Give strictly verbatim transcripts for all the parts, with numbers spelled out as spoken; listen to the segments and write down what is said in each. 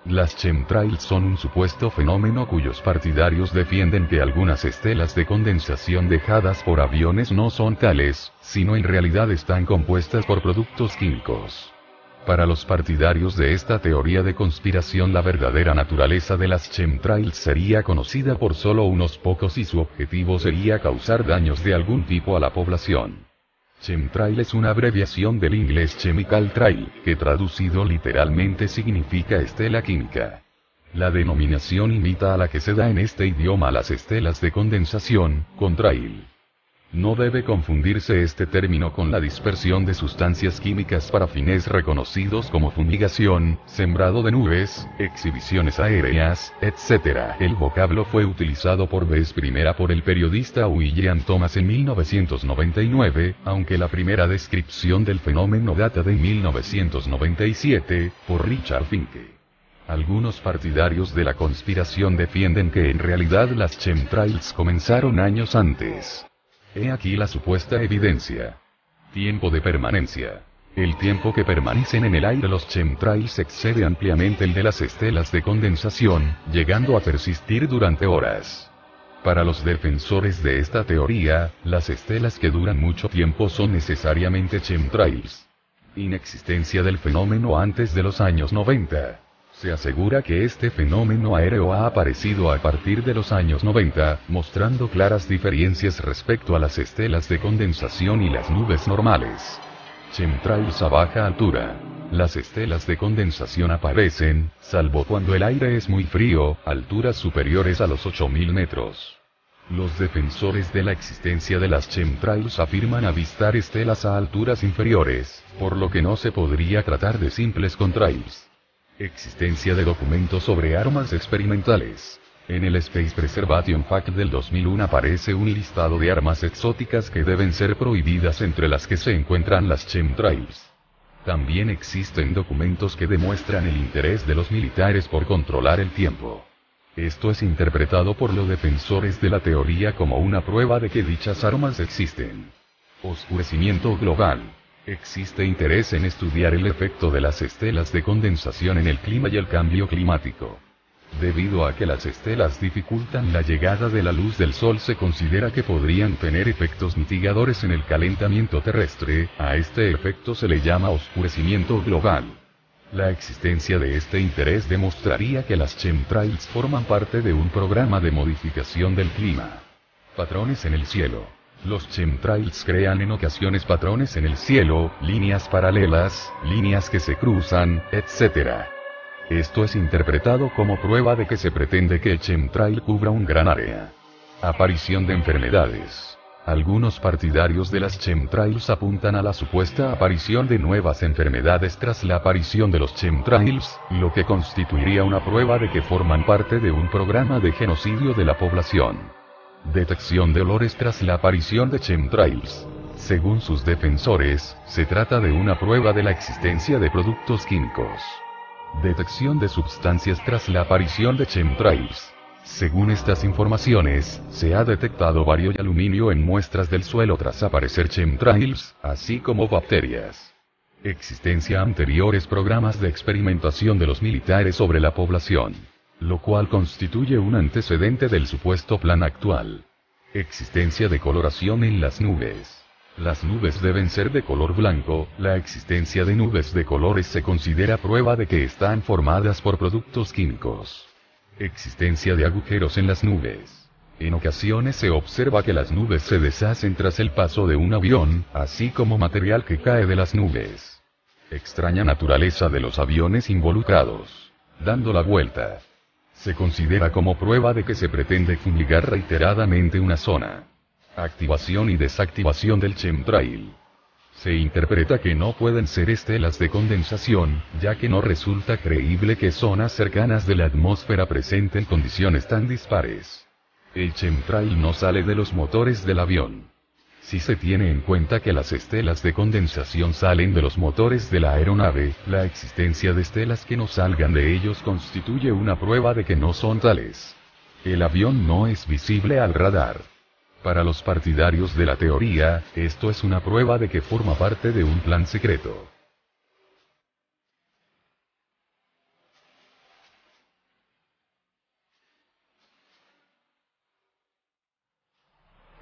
Las chemtrails son un supuesto fenómeno cuyos partidarios defienden que algunas estelas de condensación dejadas por aviones no son tales, sino en realidad están compuestas por productos químicos. Para los partidarios de esta teoría de conspiración, la verdadera naturaleza de las chemtrails sería conocida por solo unos pocos y su objetivo sería causar daños de algún tipo a la población. Chemtrail es una abreviación del inglés chemical trail, que traducido literalmente significa estela química. La denominación imita a la que se da en este idioma a las estelas de condensación, contrail. No debe confundirse este término con la dispersión de sustancias químicas para fines reconocidos como fumigación, sembrado de nubes, exhibiciones aéreas, etcétera. El vocablo fue utilizado por vez primera por el periodista William Thomas en mil novecientos noventa y nueve, aunque la primera descripción del fenómeno data de mil novecientos noventa y siete, por Richard Finke. Algunos partidarios de la conspiración defienden que en realidad las chemtrails comenzaron años antes. He aquí la supuesta evidencia. Tiempo de permanencia. El tiempo que permanecen en el aire los chemtrails excede ampliamente el de las estelas de condensación, llegando a persistir durante horas. Para los defensores de esta teoría, las estelas que duran mucho tiempo son necesariamente chemtrails. Inexistencia del fenómeno antes de los años noventa. Se asegura que este fenómeno aéreo ha aparecido a partir de los años noventa, mostrando claras diferencias respecto a las estelas de condensación y las nubes normales. Chemtrails a baja altura. Las estelas de condensación aparecen, salvo cuando el aire es muy frío, a alturas superiores a los ocho mil metros. Los defensores de la existencia de las chemtrails afirman avistar estelas a alturas inferiores, por lo que no se podría tratar de simples contrails. Existencia de documentos sobre armas experimentales. En el Space Preservation Fact del dos mil uno aparece un listado de armas exóticas que deben ser prohibidas, entre las que se encuentran las chemtrails. También existen documentos que demuestran el interés de los militares por controlar el tiempo. Esto es interpretado por los defensores de la teoría como una prueba de que dichas armas existen. Oscurecimiento global. Existe interés en estudiar el efecto de las estelas de condensación en el clima y el cambio climático. Debido a que las estelas dificultan la llegada de la luz del sol, se considera que podrían tener efectos mitigadores en el calentamiento terrestre. A este efecto se le llama oscurecimiento global. La existencia de este interés demostraría que las chemtrails forman parte de un programa de modificación del clima. Patrones en el cielo. Los chemtrails crean en ocasiones patrones en el cielo, líneas paralelas, líneas que se cruzan, etcétera. Esto es interpretado como prueba de que se pretende que el chemtrail cubra un gran área. Aparición de enfermedades. Algunos partidarios de las chemtrails apuntan a la supuesta aparición de nuevas enfermedades tras la aparición de los chemtrails, lo que constituiría una prueba de que forman parte de un programa de genocidio de la población. Detección de olores tras la aparición de chemtrails. Según sus defensores, se trata de una prueba de la existencia de productos químicos. Detección de sustancias tras la aparición de chemtrails. Según estas informaciones, se ha detectado bario y aluminio en muestras del suelo tras aparecer chemtrails, así como bacterias. Existencia anteriores programas de experimentación de los militares sobre la población, lo cual constituye un antecedente del supuesto plan actual. Existencia de coloración en las nubes. Las nubes deben ser de color blanco. La existencia de nubes de colores se considera prueba de que están formadas por productos químicos. Existencia de agujeros en las nubes. En ocasiones se observa que las nubes se deshacen tras el paso de un avión, así como material que cae de las nubes. Extraña naturaleza de los aviones involucrados. Dando la vuelta. Se considera como prueba de que se pretende fumigar reiteradamente una zona. Activación y desactivación del chemtrail. Se interpreta que no pueden ser estelas de condensación, ya que no resulta creíble que zonas cercanas de la atmósfera presenten condiciones tan dispares. El chemtrail no sale de los motores del avión. Si se tiene en cuenta que las estelas de condensación salen de los motores de la aeronave, la existencia de estelas que no salgan de ellos constituye una prueba de que no son tales. El avión no es visible al radar. Para los partidarios de la teoría, esto es una prueba de que forma parte de un plan secreto.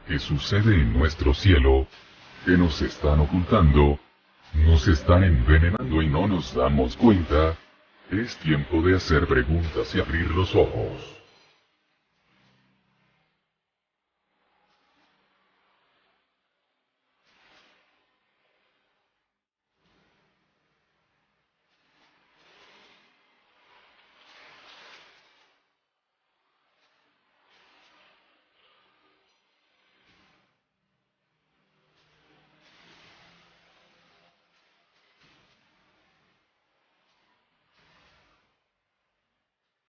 ¿Qué sucede en nuestro cielo? ¿Qué nos están ocultando? ¿Nos están envenenando y no nos damos cuenta? Es tiempo de hacer preguntas y abrir los ojos.